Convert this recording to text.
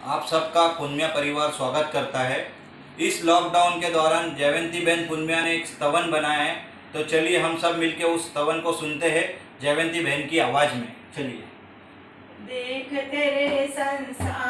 आप सबका पुन्या परिवार स्वागत करता है। इस लॉकडाउन के दौरान जयवंती बहन पुन्या ने एक स्तवन बनाया है, तो चलिए हम सब मिलके उस स्तवन को सुनते हैं जयवंती बहन की आवाज़ में। चलिए। देख तेरे संसार